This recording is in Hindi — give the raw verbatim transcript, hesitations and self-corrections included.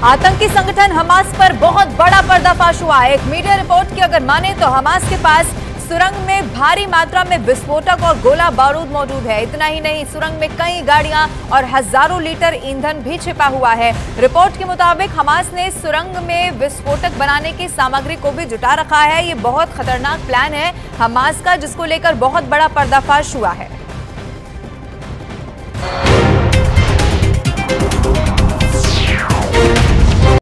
आतंकी संगठन हमास पर बहुत बड़ा पर्दाफाश हुआ है। एक मीडिया रिपोर्ट की अगर माने तो हमास के पास सुरंग में भारी मात्रा में विस्फोटक और गोला बारूद मौजूद है। इतना ही नहीं, सुरंग में कई गाड़ियां और हजारों लीटर ईंधन भी छिपा हुआ है। रिपोर्ट के मुताबिक हमास ने सुरंग में विस्फोटक बनाने की सामग्री को भी जुटा रखा है। ये बहुत खतरनाक प्लान है हमास का, जिसको लेकर बहुत बड़ा पर्दाफाश हुआ है।